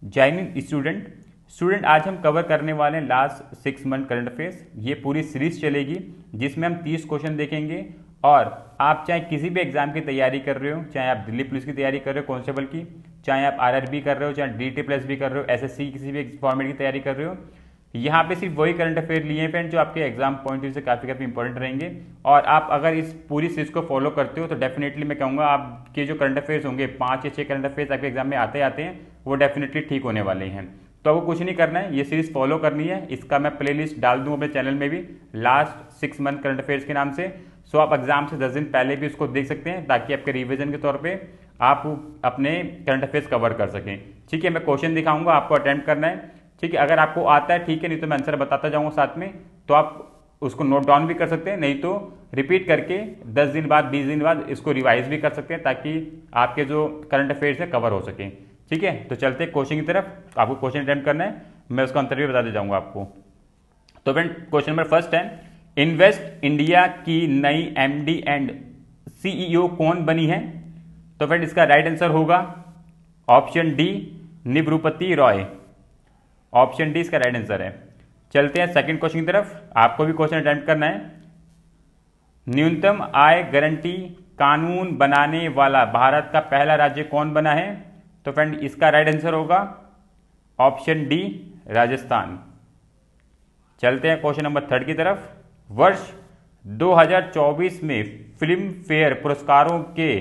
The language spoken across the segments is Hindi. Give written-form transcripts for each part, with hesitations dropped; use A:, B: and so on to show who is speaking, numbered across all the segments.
A: जैनिन स्टूडेंट आज हम कवर करने वाले हैं लास्ट 6 मंथ करंट अफेयर्स। ये पूरी सीरीज चलेगी जिसमें हम 30 क्वेश्चन देखेंगे। और आप चाहे किसी भी एग्जाम की तैयारी कर रहे हो, चाहे आप दिल्ली पुलिस की तैयारी कर रहे हो कांस्टेबल की, चाहे आप आरआरबी कर रहे हो, चाहे डीटी प्लस भी कर रहे हो, एसएससी किसी भी फॉर्मेट की तैयारी कर रहे हो, यहाँ पे सिर्फ वही करंट अफेयर लिए हैं फ्रेंड जो आपके एग्जाम पॉइंट ऑफ व्यू से काफ़ी इंपॉर्टेंट रहेंगे। और आप अगर इस पूरी सीरीज को फॉलो करते हो तो डेफिनेटली मैं कहूँगा आपके जो करंट अफेयर्स होंगे 5 या 6 करंट अफेयर्स आपके एग्जाम में आते हैं वो डेफिनेटली ठीक होने वाले हैं। तो आपको कुछ नहीं करना है, ये सीरीज फॉलो करनी है। इसका मैं प्लेलिस्ट डाल दूँ अपने चैनल में भी लास्ट 6 मंथ करंट अफेयर्स के नाम से। सो आप एग्जाम से 10 दिन पहले भी उसको देख सकते हैं ताकि आपके रिविजन के तौर पे आप अपने करंट अफेयर्स कवर कर सकें। ठीक है, मैं क्वेश्चन दिखाऊंगा, आपको अटेम्प्ट करना है। ठीक है, अगर आपको आता है ठीक है, नहीं तो मैं आंसर बताता जाऊंगा साथ में, तो आप उसको नोट डाउन भी कर सकते हैं, नहीं तो रिपीट करके 10 दिन बाद 20 दिन बाद इसको रिवाइज भी कर सकते हैं ताकि आपके जो करंट अफेयर्स है कवर हो सके। ठीक है, तो चलते हैं क्वेश्चन की तरफ। आपको क्वेश्चन अटेम्प्ट करना है, मैं उसका आंसर भी बताते जाऊंगा आपको। तो फ्रेंड क्वेश्चन नंबर फर्स्ट है, इन्वेस्ट इंडिया की नई एमडी एंड सीईओ कौन बनी है? तो फ्रेंड इसका राइट आंसर होगा option D Nivruti Rai. Option D इसका राइट आंसर है। चलते हैं सेकंड क्वेश्चन की तरफ, आपको भी क्वेश्चन अटेम्प्ट करना है। न्यूनतम आय गारंटी कानून बनाने वाला भारत का पहला राज्य कौन बना है? तो फ्रेंड इसका राइट आंसर होगा ऑप्शन डी राजस्थान। चलते हैं क्वेश्चन नंबर थर्ड की तरफ। वर्ष 2024 में फिल्म फेयर पुरस्कारों के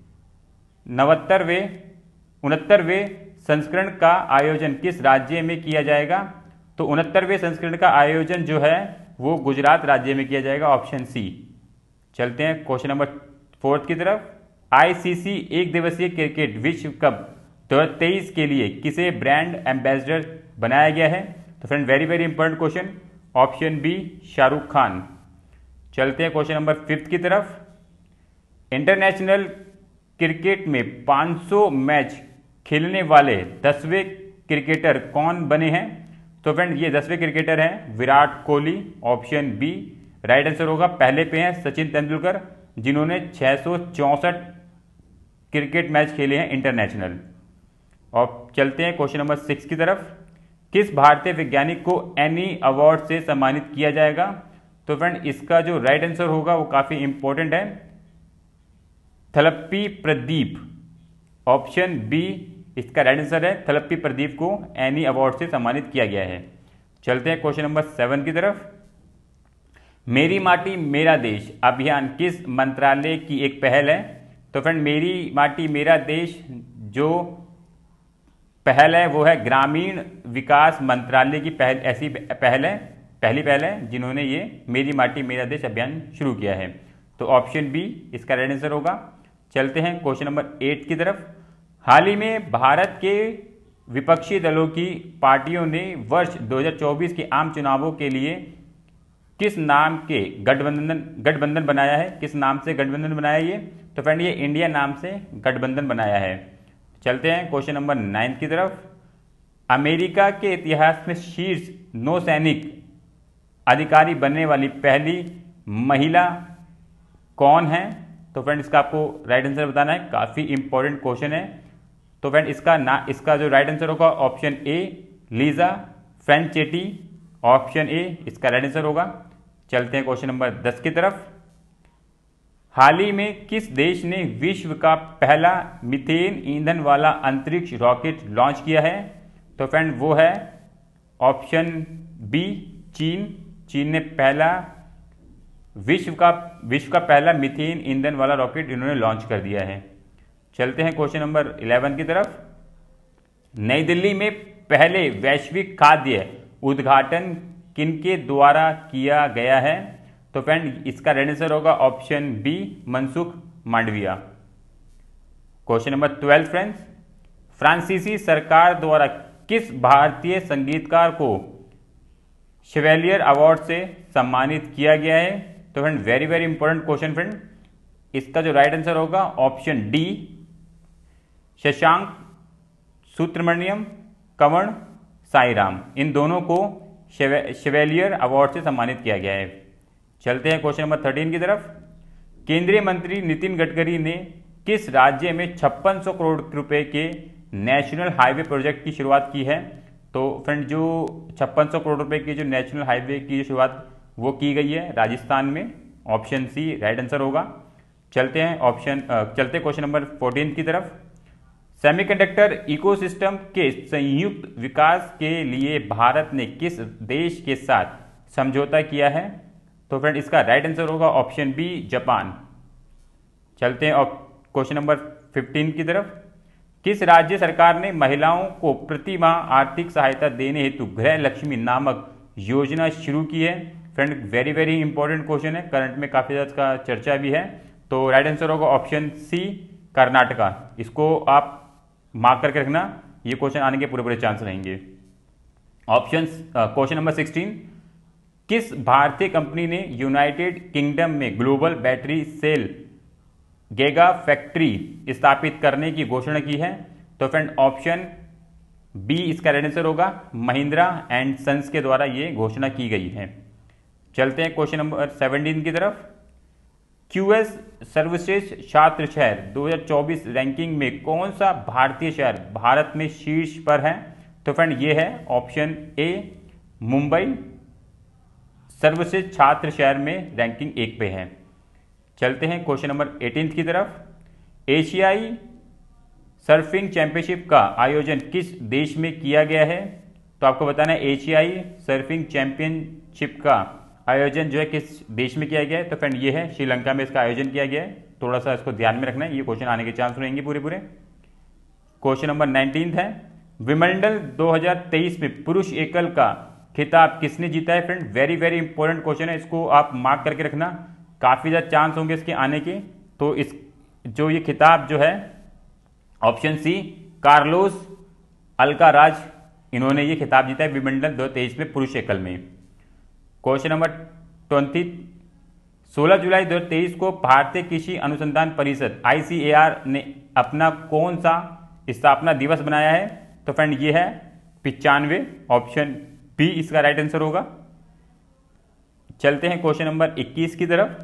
A: 69वें संस्करण का आयोजन किस राज्य में किया जाएगा? तो 69वें संस्करण का आयोजन जो है वो गुजरात राज्य में किया जाएगा, ऑप्शन सी। चलते हैं क्वेश्चन नंबर फोर्थ की तरफ। आईसीसी एक दिवसीय क्रिकेट विश्व कप 2023 के लिए किसे ब्रांड एम्बेसडर बनाया गया है? तो friend very important question, option B Shahrukh Khan. चलते हैं क्वेश्चन नंबर फिफ्थ की तरफ। इंटरनेशनल क्रिकेट में 500 मैच खेलने वाले 10वें क्रिकेटर कौन बने हैं? तो फ्रेंड ये 10वें क्रिकेटर हैं Virat Kohli, option B. Right answer होगा पहले पे हैं सचिन तेंदुलकर जिन्होंने 664 क्रिकेट मैच खेले हैं इंटरनेशनल। और चलते हैं क्वेश्चन नंबर 6 की तरफ। किस भारतीय वैज्ञानिक को एनी अवार्ड से सम्मानित किया जाएगा? तो फ्रेंड इसका जो राइट आंसर होगा वो काफी इंपॉर्टेंट है, थलप्पी प्रदीप। ऑप्शन बी इसका राइट आंसर है, थलप्पी प्रदीप को एनी अवार्ड से सम्मानित किया गया है। चलते हैं क्वेश्चन नंबर 7 की तरफ। मेरी माटी मेरा देश अभियान किस मंत्रालय की एक पहल है? तो फ्रेंड मेरी माटी मेरा देश जो पहल है वो है ग्रामीण विकास मंत्रालय की पहल, ऐसी पहल है, पहली पहल है जिन्होंने ये मेरी माटी मेरा देश अभियान शुरू किया है। तो ऑप्शन बी इसका राइट आंसर होगा। चलते हैं क्वेश्चन नंबर 8 की तरफ। हाल ही में भारत के विपक्षी दलों की पार्टियों ने वर्ष 2024 के आम चुनावों के लिए किस नाम के गठबंधन बनाया है? किस नाम से गठबंधन बनाया ये? तो फ्रेंड ये इंडिया नाम से गठबंधन बनाया है। चलते हैं क्वेश्चन नंबर 9 की तरफ। अमेरिका के इतिहास में शीर्ष नौसैनिक अधिकारी बनने वाली पहली महिला कौन है? तो फ्रेंड इसका आपको राइट आंसर बताना है, काफी इंपॉर्टेंट क्वेश्चन है। तो फ्रेंड इसका जो राइट आंसर होगा option A Lisa Franchetti, option A इसका राइट आंसर होगा। चलते हैं क्वेश्चन नंबर 10 की तरफ। हाल ही में किस देश ने विश्व का पहला मीथेन ईंधन वाला अंतरिक्ष रॉकेट लॉन्च किया है? तो फ्रेंड वो है ऑप्शन बी चीन ने विश्व का पहला मीथेन ईंधन वाला रॉकेट इन्होंने लॉन्च कर दिया है। चलते हैं क्वेश्चन नंबर 11 की तरफ। नई दिल्ली में पहले वैश्विक खाद्य उद्घाटन किनके द्वारा किया गया है? तो फ्रेंड इसका राइट आंसर होगा option B Mansukh Mandaviya. Question number 12 friends. फ्रांसीसी सरकार द्वारा किस भारतीय संगीतकार को शेवेलियर अवार्ड से सम्मानित किया गया है? तो friend very important question friend. इसका जो राइट आंसर होगा ऑप्शन डी शशांक सुब्रमण्यम कंवर साईराम। इन दोनों को शेवेलियर अवार्ड से सम्मानित किया गया है। चलते हैं क्वेश्चन नंबर 13 की तरफ। केंद्रीय मंत्री नितिन गडकरी ने किस राज्य में 5600 करोड़ रुपए के नेशनल हाईवे प्रोजेक्ट की शुरुआत की है? तो फ्रेंड जो 5600 करोड़ रुपए की जो नेशनल हाईवे की शुरुआत वो की गई है राजस्थान में। ऑप्शन सी राइट आंसर होगा। चलते क्वेश्चन नंबर 14 की तरफ। सेमीकंडक्टर इकोसिस्टम के संयुक्त विकास के लिए भारत ने किस देश के साथ समझौता किया है? तो फ्रेंड इसका राइट आंसर होगा ऑप्शन बी जापान। चलते हैं क्वेश्चन नंबर 15 की तरफ। किस राज्य सरकार ने महिलाओं को प्रति माह आर्थिक सहायता देने हेतु गृह लक्ष्मी नामक योजना शुरू की है? Friend very very important question है, करंट में काफी ज्यादा इसका चर्चा भी है। तो राइट आंसर होगा ऑप्शन सी कर्नाटका। इसको आप मार्क करके रखना, ये क्वेश्चन आने के पूरे पूरे चांस रहेंगे। Question number 16। किस भारतीय कंपनी ने यूनाइटेड किंगडम में global battery cell giga factory स्थापित करने की घोषणा की है? तो फ्रेंड ऑप्शन बी इसका राइट आंसर होगा, महिंद्रा एंड सन्स के द्वारा ये घोषणा की गई है। चलते हैं क्वेश्चन नंबर 17 की तरफ। क्यूएस सर्वश्रेष्ठ छात्र शहर 2024 रैंकिंग में कौन सा भारतीय शहर भारत में शीर्ष पर है? तो फ्रेंड ये है ऑप्शन ए मुंबई, सर्वश्रेष्ठ छात्र शहर में रैंकिंग 1 पे है। चलते हैं क्वेश्चन नंबर 18 की तरफ। एशियाई सर्फिंग चैंपियनशिप का आयोजन किस देश में किया गया है? तो आपको बताना है एशियाई सर्फिंग चैंपियनशिप का आयोजन जो है किस देश में किया गया है? तो फ्रेंड ये है श्रीलंका में इसका आयोजन किया गया है। थोड़ा सा इसको ध्यान में रखना है, ये क्वेश्चन आने के चांस रहेंगे पूरे पूरे। क्वेश्चन नंबर 19 है। विंबलडन 2023 में पुरुष एकल का खिताब किसने जीता है? Friend very very important question है, इसको आप मार्क करके रखना, काफी ज्यादा चांस होंगे इसके आने के। तो इस जो ये खिताब जो है ऑप्शन सी कार्लोस अल्काराज, इन्होंने ये खिताब जीता है विंबलडन 2023 में पुरुष एकल में। Question number 20। 16 जुलाई 2023 को भारतीय कृषि अनुसंधान परिषद ICAR ने अपना कौन सा स्थापना दिवस बनाया है? तो फ्रेंड ये है 95, ऑप्शन बी इसका राइट आंसर होगा। चलते हैं क्वेश्चन नंबर 21 की तरफ।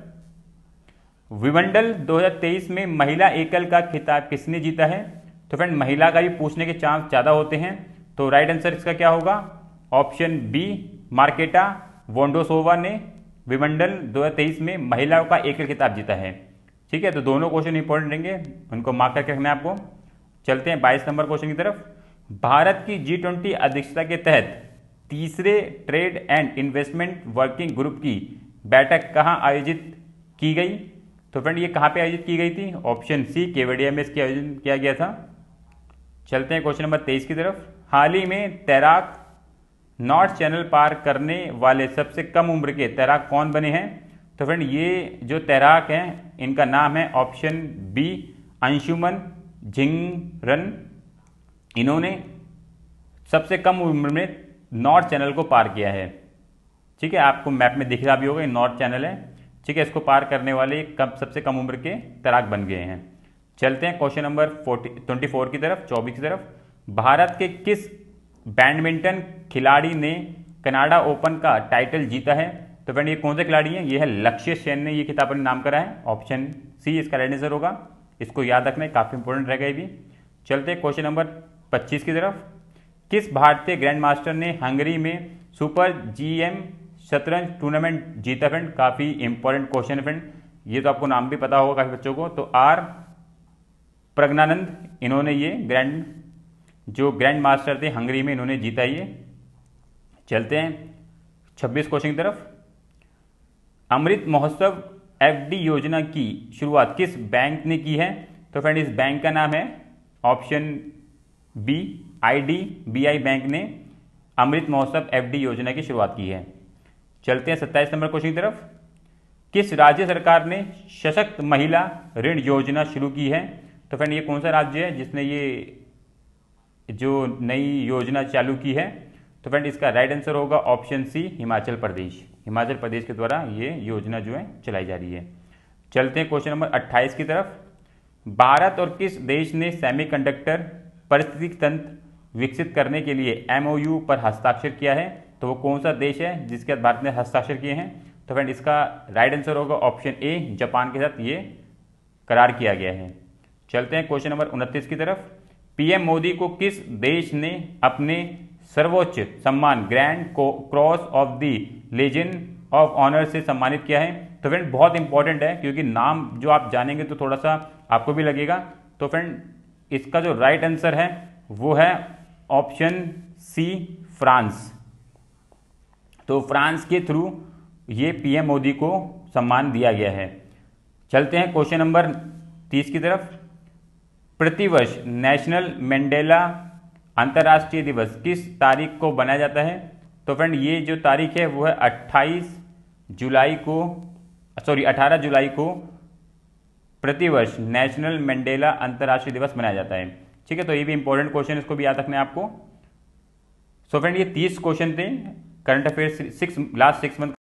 A: विंबलडन 2023 में महिला एकल का खिताब किसने जीता है? तो फ्रेंड महिला का भी पूछने के चांस ज्यादा होते हैं, तो राइट आंसर इसका क्या होगा? ऑप्शन बी मार्केटा वोंडोसोवा ने विंबलडन 2023 में महिलाओं का एकल खिताब जीता है। ठीक है, तो दोनों क्वेश्चन इंपॉर्टेंट रहेंगे, उनको मार्क करके रखना है आपको। चलते हैं 22 नंबर क्वेश्चन की तरफ। भारत की G20 अध्यक्षता के तहत तीसरे trade and investment working group की बैठक कहां आयोजित की गई? तो फ्रेंड ये कहां पे आयोजित की गई थी? ऑप्शन सी केवड़िया में इसकी आयोजन किया गया था। चलते हैं क्वेश्चन नंबर 23 की तरफ। हाल ही में तैराक नॉर्थ चैनल पार करने वाले सबसे कम उम्र के तैराक कौन बने हैं? तो फ्रेंड ये जो तैराक हैं इनका नाम है ऑप्शन बी अंशुमन झिंगरन। इन्होंने सबसे कम उम्र में नॉर्थ चैनल को पार किया है। ठीक है, आपको मैप में दिख रहा भी होगा, नॉर्थ चैनल है। ठीक है, इसको पार करने वाले सबसे कम उम्र के तैराक बन गए हैं। चलते हैं क्वेश्चन नंबर 24 की तरफ, 24 की तरफ। भारत के किस बैडमिंटन खिलाड़ी ने कनाडा ओपन का टाइटल जीता है? तो फ्रेंड ये कौन से खिलाड़ी हैं? ये है लक्ष्य सेन ने ये खिताब अपने नाम करा है। ऑप्शन सी इसका राइट आंसर होगा, इसको याद रखना है, काफी इंपॉर्टेंट रहेगा ये भी। चलते हैं क्वेश्चन नंबर 25 की तरफ। किस भारतीय ग्रैंड मास्टर ने हंगरी में सुपर GM शतरंज टूर्नामेंट जीता? फ्रेंड काफी इंपॉर्टेंट क्वेश्चन है फ्रेंड, ये तो आपको नाम भी पता होगा काफी बच्चों को। तो आर प्रज्ञानंद, इन्होंने ये ग्रैंड मास्टर थे हंगरी में, इन्होंने जीता ये। चलते हैं 26 क्वेश्चन की तरफ। अमृत महोत्सव FD योजना की शुरुआत किस बैंक ने की है? तो फ्रेंड इस बैंक का नाम है ऑप्शन बी IDBI बैंक ने अमृत महोत्सव FD योजना की शुरुआत की है। चलते हैं 27 नंबर क्वेश्चन की तरफ। किस राज्य सरकार ने सशक्त महिला ऋण योजना शुरू की है? तो फ्रेंड ये कौन सा राज्य है जिसने ये जो नई योजना चालू की है? तो फ्रेंड इसका राइट आंसर होगा ऑप्शन सी हिमाचल प्रदेश। हिमाचल प्रदेश के द्वारा ये योजना जो है चलाई जा रही है। चलते हैं क्वेश्चन नंबर 28 की तरफ। भारत और किस देश ने सेमीकंडक्टर पारिस्थितिकी तंत्र विकसित करने के लिए MOU पर हस्ताक्षर किया है? तो वो कौन सा देश है जिसके साथ भारत ने हस्ताक्षर किए हैं? तो फ्रेंड इसका राइट आंसर होगा ऑप्शन ए जापान के साथ ये करार किया गया है। चलते हैं क्वेश्चन नंबर 29 की तरफ। पीएम मोदी को किस देश ने अपने सर्वोच्च सम्मान grand cross of the legend of honour से सम्मानित किया है? तो फ्रेंड बहुत इंपॉर्टेंट है, क्योंकि नाम जो आप जानेंगे तो थोड़ा सा आपको भी लगेगा। तो फ्रेंड इसका जो राइट आंसर है वो है ऑप्शन सी, फ्रांस। तो फ्रांस के थ्रू ये पीएम मोदी को सम्मान दिया गया है। चलते हैं क्वेश्चन नंबर 30 की तरफ। प्रतिवर्ष नेशनल मंडेला अंतर्राष्ट्रीय दिवस किस तारीख को बनाया जाता है? तो फ्रेंड ये जो तारीख है वो है 18 जुलाई को प्रतिवर्ष नेशनल मंडेला अंतर्राष्ट्रीय दिवस मनाया जाता है। ठीक है, तो ये भी इंपॉर्टेंट क्वेश्चन, इसको भी याद रखना है आपको। सो फ्रेंड ये 30 क्वेश्चन थे करंट अफेयर्स लास्ट 6 मंथ